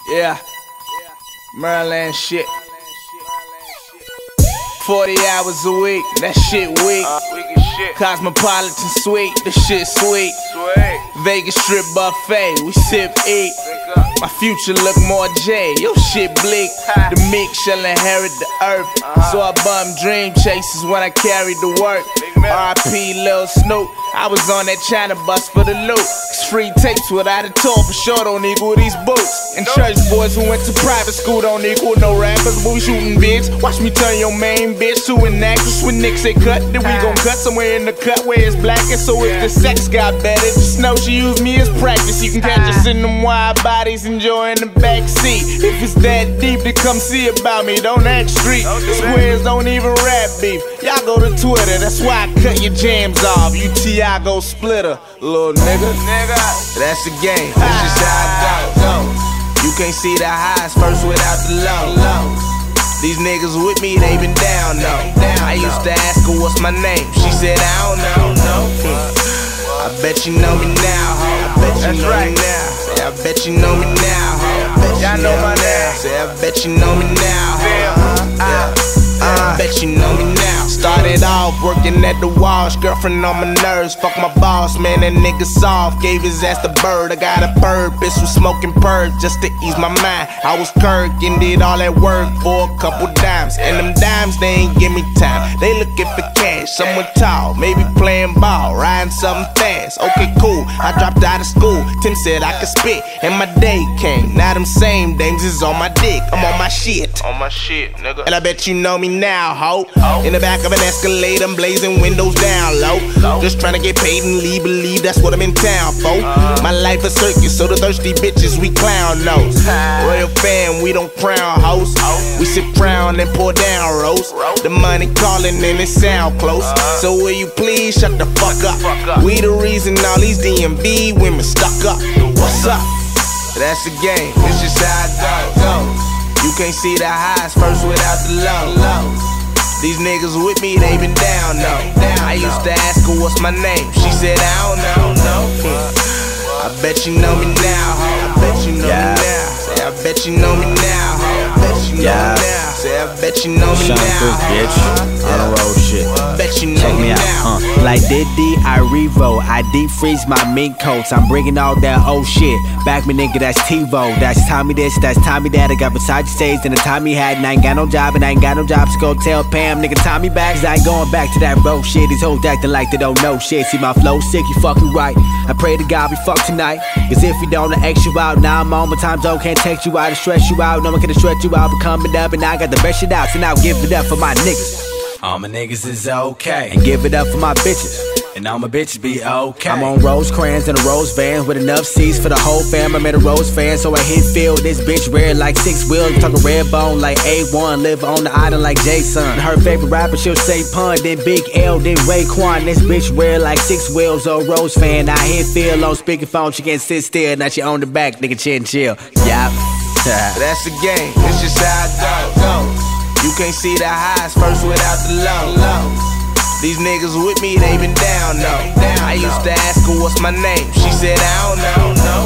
Yeah, Maryland shit. 40 hours a week, that shit weak. Cosmopolitan sweet, the shit sweet. Vegas strip buffet, we sip eat. My future look more J, your shit bleak. The meek shall inherit the earth, so I bum dream chasers when I carried the work. R.I.P. Lil Snoop, I was on that China bus for the loot. Cause free tapes without a tour for sure don't equal these boots. And church boys who went to private school don't equal no rappers. But we shooting bids, watch me turn your main bitch to an actress. When Nick say cut, then we gon' cut somewhere in the cut where it's blackest. So if the sex got better, just know she used me as practice. You can catch us in them wide bodies enjoying the backseat. If it's that deep, then come see about me, don't act street. Squares don't even rap beef, y'all go to Twitter, that's why I cut your jams off. You Tiago splitter, little nigga. That's the game, that's just how it go. You can't see the highs first without the lows. These niggas with me, they been down though. I used to ask her what's my name, she said I don't know. I bet you know me now, ho. I bet you know me now. Say I bet you know me now, ho. Y'all know my name. Say I bet you know me now, ho. I bet you know me now. Started off working at the Walsh, girlfriend on my nerves. Fuck my boss, man, that nigga soft. Gave his ass the bird, I got a bird. Bitch was smoking purge just to ease my mind. I was Kirk and did all that work for a couple dimes. And them dimes, they ain't give me time. They looking for cash, someone tall, maybe playing ball, riding something fast. Okay, cool, I dropped out of school. Tim said I could spit, and my day came. Now them same dames is on my dick, I'm on my shit. On my shit, nigga. And I bet you know me now, ho. In the back of an Escalade, I'm blazing windows down low. Just trying to get paid and leave, believe that's what I'm in town for. My life a circus, so the thirsty bitches, we clown nose. Royal fam, we don't crown hoes. We sit proud and pour down roast. The money calling and it sound close. So will you please shut the fuck up? We the reason all these DMV women stuck up. What's up? That's the game, it's just how it goes. You can't see the highs first without the lows. These niggas with me, they been down though. I used to ask her what's my name, she said I don't know. I bet you know me now, ho. I bet you know me now. Say I bet you know me now, ho. I bet you know me now. Say I bet you know me now, bitch. On the road shit. Bet you know Check me out, Like Diddy, I revo, I deep freeze my mink coats. I'm bringing all that old shit back, me nigga, that's TiVo. That's Tommy this, that's Tommy that. I got Versace stays and a Tommy hat, and I ain't got no job, and I ain't got no job. So go tell Pam, nigga, Tommy back. Cause I ain't going back to that road shit. These hoes acting like they don't know shit. See my flow sick, you fucking right. I pray to God we fuck tonight. Cause if you don't, I X you out. Now I'm on my time zone, can't text you out and stress you out. No one can stretch you out, but coming up, and I got the best shit out. So now give it up for my niggas. All my niggas is okay. And give it up for my bitches. And all my bitches be okay. I'm on Rosecrans in a Rose van with enough seats for the whole fam. I'm in a Rose fan, so I hit field. This bitch rare like 6 wheels. Talking red bone like A1. Live on the island like Jason. Her favorite rapper, she'll say pun. Then Big L, then Raekwon. This bitch rare like 6 wheels. Oh, Rose fan. I hit field on speakerphone. She can't sit still. Now she on the back. Nigga, chill. Yup. That's the game. It's just how it goes. You can't see the highs first without the lows. These niggas with me, they been down though. I used to ask her what's my name, she said I don't know.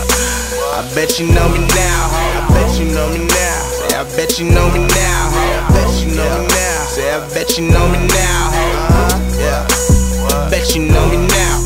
I bet you know me now, ho. I bet you know me now. Say I bet you know me now, ho. I bet you know me now. Say I bet you know me now, ho. I bet you know me now.